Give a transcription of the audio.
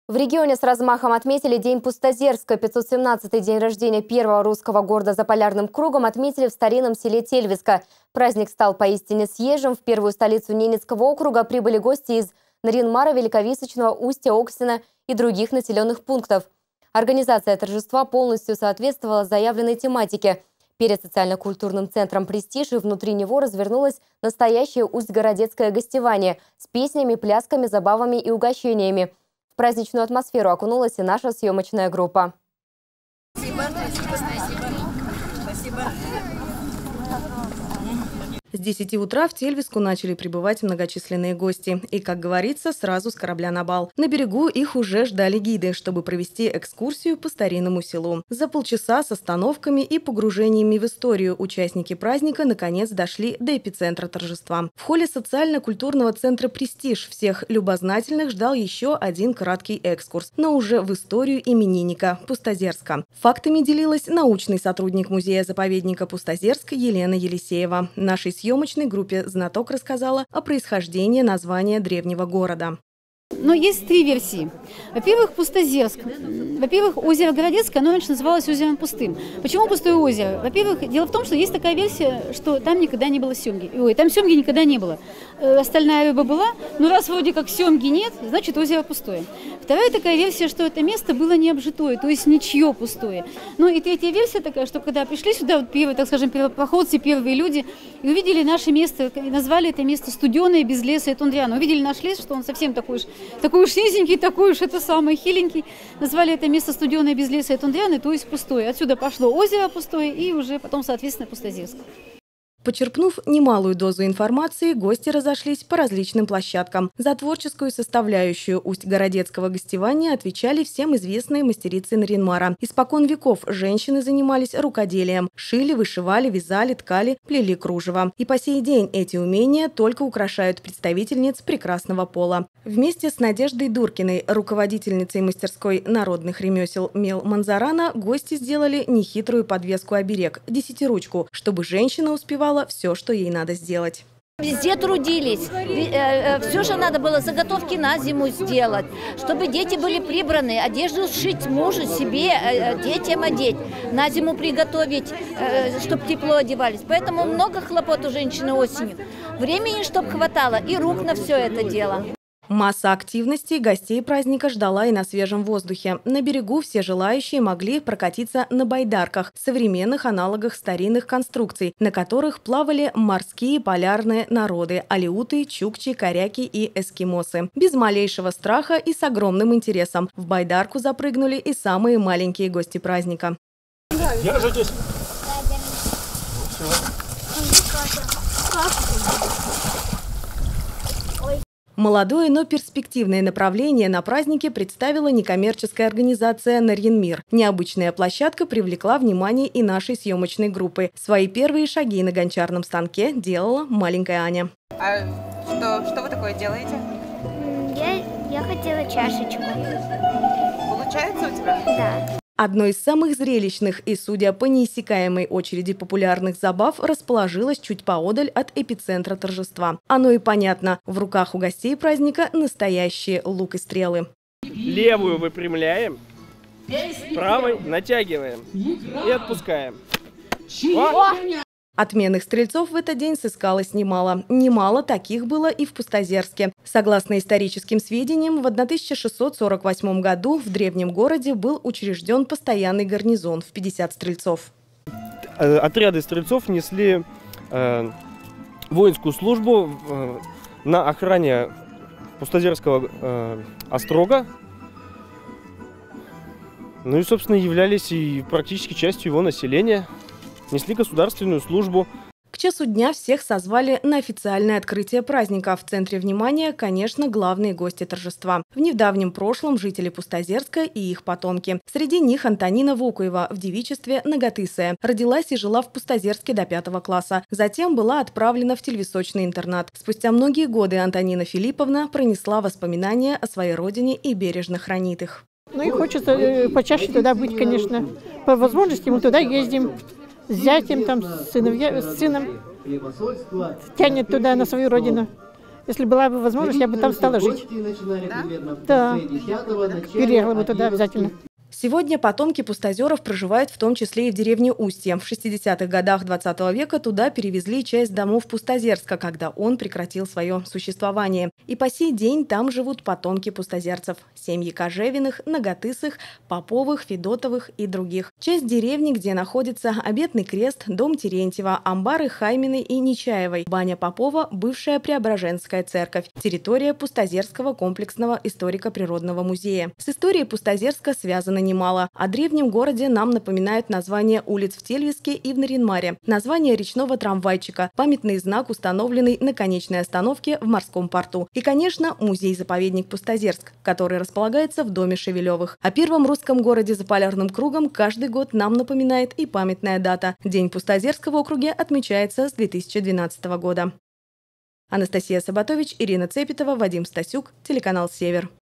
В регионе с размахом отметили День Пустозерска. 517-й день рождения первого русского города за полярным кругом отметили в старинном селе Тельвиска. Праздник стал поистине съезжим. В первую столицу Ненецкого округа прибыли гости из Нарьян-Мара, Великовисочного, Устья, Оксина и других населенных пунктов. Организация торжества полностью соответствовала заявленной тематике. Перед социально-культурным центром «Престиж» и внутри него развернулось настоящее устьгородецкое гостевание с песнями, плясками, забавами и угощениями. В праздничную атмосферу окунулась и наша съемочная группа. Спасибо. С 10 утра в Тельвиску начали прибывать многочисленные гости. И, как говорится, сразу с корабля на бал. На берегу их уже ждали гиды, чтобы провести экскурсию по старинному селу. За полчаса с остановками и погружениями в историю участники праздника наконец дошли до эпицентра торжества. В холле социально-культурного центра «Престиж» всех любознательных ждал еще один краткий экскурс, но уже в историю именинника Пустозерска. Фактами делилась научный сотрудник музея-заповедника Пустозерск Елена Елисеева. Нашей съемочной группе «Знаток» рассказала о происхождении названия древнего города. Но есть три версии. Во-первых, Пустозерск. Во-первых, озеро Городецкое, оно раньше называлось озером Пустым. Почему Пустое озеро? Во-первых, дело в том, что есть такая версия, что там никогда не было семги. Ой, там семги никогда не было. Остальная рыба была, но раз вроде как семги нет, значит озеро пустое. Вторая такая версия, что это место было необжитое, то есть ничье пустое. Ну и третья версия такая, что когда пришли сюда вот первые, так скажем, первопроходцы, первые люди, и увидели наше место, и назвали это место студеное, без леса и тундриана. Увидели наш лес, что он совсем такой уж низенький, такой уж это самый хиленький. Назвали это место студеное, без леса и тундрианы, то есть пустое. Отсюда пошло озеро пустое и уже потом, соответственно, Пустозерск. Почерпнув немалую дозу информации, гости разошлись по различным площадкам. За творческую составляющую устьгородецкого гостевания отвечали всем известные мастерицы Нарьян-Мара. Испокон веков женщины занимались рукоделием. Шили, вышивали, вязали, ткали, плели кружево. И по сей день эти умения только украшают представительниц прекрасного пола. Вместе с Надеждой Дуркиной, руководительницей мастерской народных ремесел Мел Манзарана, гости сделали нехитрую подвеску-оберег – десятиручку, чтобы женщина успевала все, что ей надо сделать. Везде трудились. Все же надо было заготовки на зиму сделать, чтобы дети были прибраны, одежду сшить мужу, себе, детям одеть, на зиму приготовить, чтобы тепло одевались. Поэтому много хлопот у женщины осенью. Времени, чтобы хватало, и рук на все это дело. Масса активностей гостей праздника ждала и на свежем воздухе. На берегу все желающие могли прокатиться на байдарках, современных аналогах старинных конструкций, на которых плавали морские полярные народы – алеуты, чукчи, коряки и эскимосы. Без малейшего страха и с огромным интересом в байдарку запрыгнули и самые маленькие гости праздника. Держитесь! Молодое, но перспективное направление на празднике представила некоммерческая организация «Нарьян-Мир». Необычная площадка привлекла внимание и нашей съемочной группы. Свои первые шаги на гончарном станке делала маленькая Аня. А что вы такое делаете? Я хотела чашечку. Получается у тебя? Да. Одной из самых зрелищных и, судя по неиссякаемой очереди популярных забав, расположилась чуть поодаль от эпицентра торжества. Оно и понятно, в руках у гостей праздника настоящие лук и стрелы. Левую выпрямляем, правой натягиваем и отпускаем. Отменных стрельцов в этот день сыскалось немало. Немало таких было и в Пустозерске. Согласно историческим сведениям, в 1648 году в древнем городе был учрежден постоянный гарнизон в 50 стрельцов. Отряды стрельцов несли воинскую службу на охране Пустозерского острога. Ну и, собственно, являлись и практически частью его населения. Несли государственную службу. К часу дня всех созвали на официальное открытие праздника. В центре внимания, конечно, главные гости торжества. В недавнем прошлом жители Пустозерска и их потомки. Среди них Антонина Вокуева в девичестве Нагатысая. Родилась и жила в Пустозерске до 5 класса. Затем была отправлена в тельвисочный интернат. Спустя многие годы Антонина Филипповна пронесла воспоминания о своей родине и бережно хранит их. Ну и хочется почаще туда быть, конечно. По возможности мы туда ездим. С зятем, там, с сыном, тянет туда, на свою родину. Если была бы возможность, я бы там стала жить. Да, переехала бы туда обязательно. Сегодня потомки пустозеров проживают в том числе и в деревне Устье. В 60-х годах 20 века туда перевезли часть домов Пустозерска, когда он прекратил свое существование. И по сей день там живут потомки пустозерцев. Семьи Кожевиных, Нагатысых, Поповых, Федотовых и других. Часть деревни, где находится Обетный крест, дом Терентьева, амбары Хайминой и Нечаевой, баня Попова, бывшая Преображенская церковь, территория Пустозерского комплексного историко-природного музея. С историей Пустозерска связано немало. О древнем городе нам напоминают названия улиц в Тельвиске и в Наринмаре, название речного трамвайчика, памятный знак, установленный на конечной остановке в морском порту. И, конечно, музей-заповедник Пустозерск, который располагается в доме Шевелевых. О первом русском городе за полярным кругом каждый год нам напоминает и памятная дата. День Пустозерска в округе отмечается с 2012 года. Анастасия Сабатович, Ирина Цепетова, Вадим Стасюк, телеканал «Север».